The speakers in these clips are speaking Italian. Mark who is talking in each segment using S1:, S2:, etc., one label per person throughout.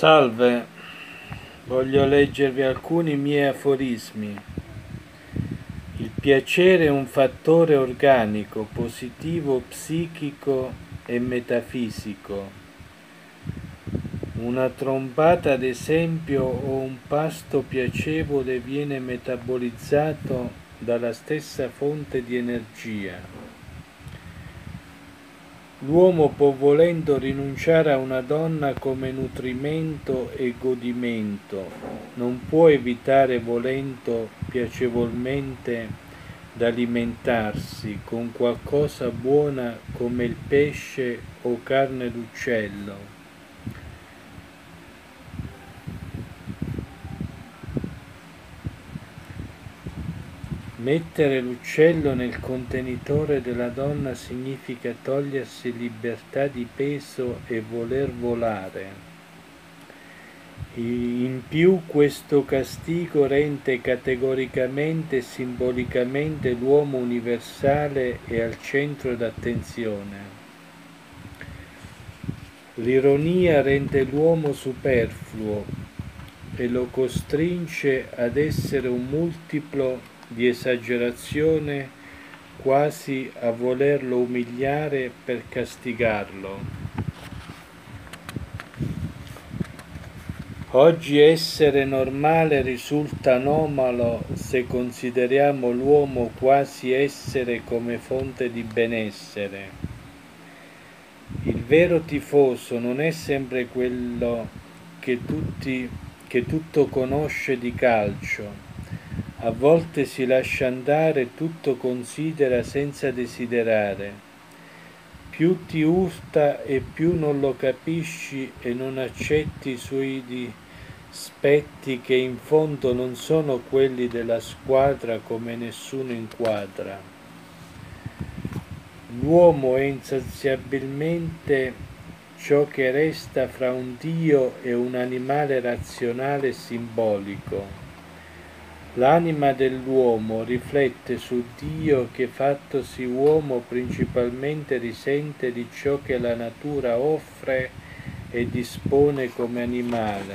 S1: Salve, voglio leggervi alcuni miei aforismi. Il piacere è un fattore organico, positivo, psichico e metafisico. Una trombata, ad esempio, o un pasto piacevole viene metabolizzato dalla stessa fonte di energia. L'uomo può volendo rinunciare a una donna come nutrimento e godimento, non può evitare volendo piacevolmente d'alimentarsi con qualcosa buona come il pesce o carne d'uccello. Mettere l'uccello nel contenitore della donna significa togliersi libertà di peso e voler volare. In più questo castigo rende categoricamente e simbolicamente l'uomo universale e al centro d'attenzione. L'ironia rende l'uomo superfluo e lo costringe ad essere un multiplo di esagerazione, quasi a volerlo umiliare per castigarlo. Oggi essere normale risulta anomalo se consideriamo l'uomo quasi essere come fonte di benessere. Il vero tifoso non è sempre quello che tutto conosce di calcio. A volte si lascia andare, tutto considera senza desiderare. Più ti urta e più non lo capisci e non accetti i suoi dispetti che in fondo non sono quelli della squadra come nessuno inquadra. L'uomo è insaziabilmente ciò che resta fra un Dio e un animale razionale e simbolico. L'anima dell'uomo riflette su Dio che fattosi uomo principalmente risente di ciò che la natura offre e dispone come animale.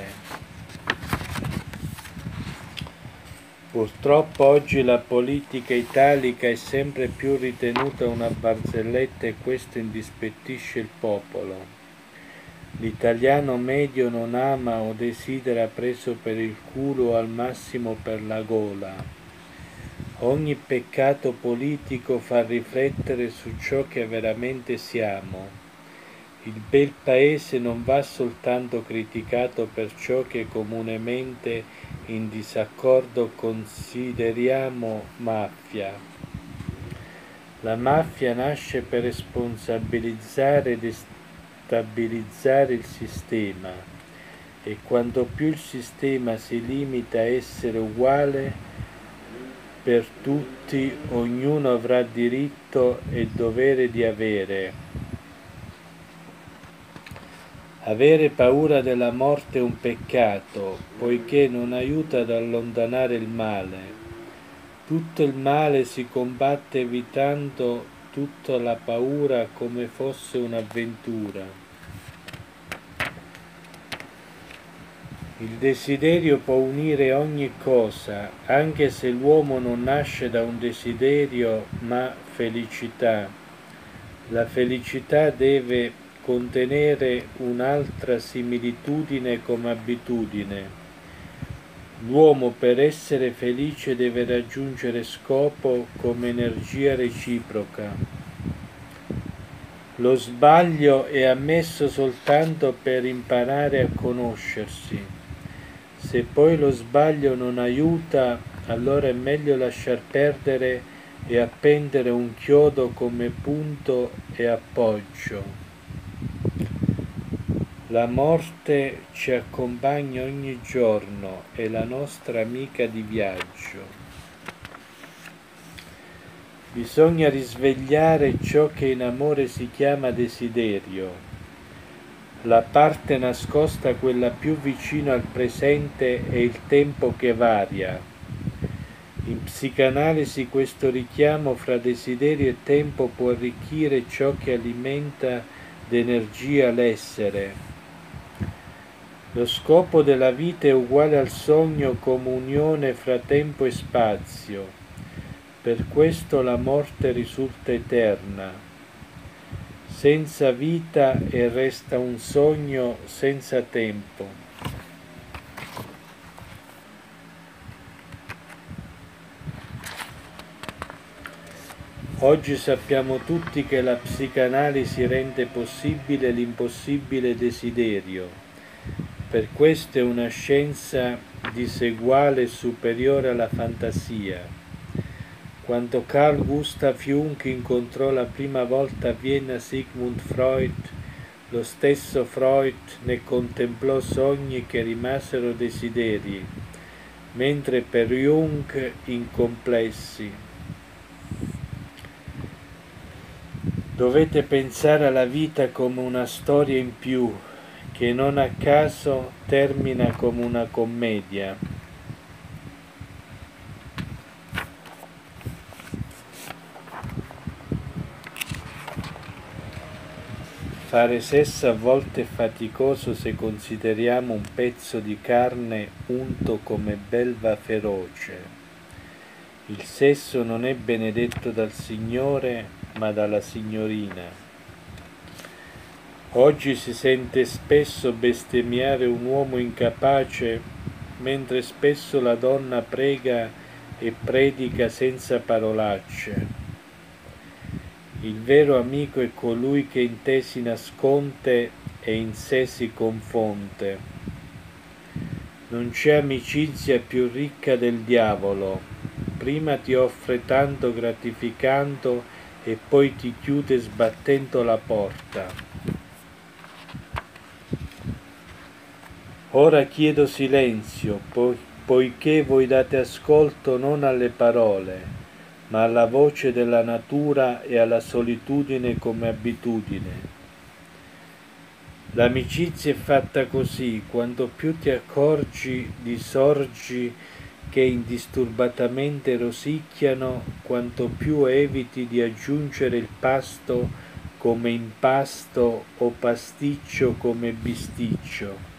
S1: Purtroppo oggi la politica italica è sempre più ritenuta una barzelletta e questo indispettisce il popolo. L'italiano medio non ama o desidera preso per il culo o al massimo per la gola. Ogni peccato politico fa riflettere su ciò che veramente siamo. Il bel paese non va soltanto criticato per ciò che comunemente in disaccordo consideriamo mafia. La mafia nasce per responsabilizzare e stabilizzare il sistema e quanto più il sistema si limita a essere uguale per tutti, ognuno avrà diritto e dovere di avere. Avere paura della morte è un peccato, poiché non aiuta ad allontanare il male. Tutto il male si combatte evitando tutta la paura come fosse un'avventura. Il desiderio può unire ogni cosa, anche se l'uomo non nasce da un desiderio, ma felicità. La felicità deve contenere un'altra similitudine come abitudine. L'uomo per essere felice deve raggiungere scopo come energia reciproca. Lo sbaglio è ammesso soltanto per imparare a conoscersi. Se poi lo sbaglio non aiuta, allora è meglio lasciar perdere e appendere un chiodo come punto e appoggio. La morte ci accompagna ogni giorno, è la nostra amica di viaggio. Bisogna risvegliare ciò che in amore si chiama desiderio, la parte nascosta, quella più vicina al presente è il tempo che varia. In psicanalisi questo richiamo fra desiderio e tempo può arricchire ciò che alimenta d'energia l'essere. Lo scopo della vita è uguale al sogno come unione fra tempo e spazio. Per questo la morte risulta eterna, senza vita e resta un sogno senza tempo. Oggi sappiamo tutti che la psicanalisi rende possibile l'impossibile desiderio. Per questo è una scienza diseguale e superiore alla fantasia. Quando Carl Gustav Jung incontrò la prima volta a Vienna Sigmund Freud, lo stesso Freud ne contemplò sogni che rimasero desideri, mentre per Jung incomplessi. Dovete pensare alla vita come una storia in più, che non a caso termina come una commedia. Fare sesso a volte è faticoso se consideriamo un pezzo di carne unto come belva feroce. Il sesso non è benedetto dal Signore, ma dalla signorina. Oggi si sente spesso bestemmiare un uomo incapace, mentre spesso la donna prega e predica senza parolacce. Il vero amico è colui che in te si nasconde e in sé si confonde. Non c'è amicizia più ricca del diavolo. Prima ti offre tanto gratificando e poi ti chiude sbattendo la porta. Ora chiedo silenzio, poiché voi date ascolto non alle parole, ma alla voce della natura e alla solitudine come abitudine. L'amicizia è fatta così: quanto più ti accorgi di sorgi che indisturbatamente rosicchiano, quanto più eviti di aggiungere il pasto come impasto o pasticcio come bisticcio.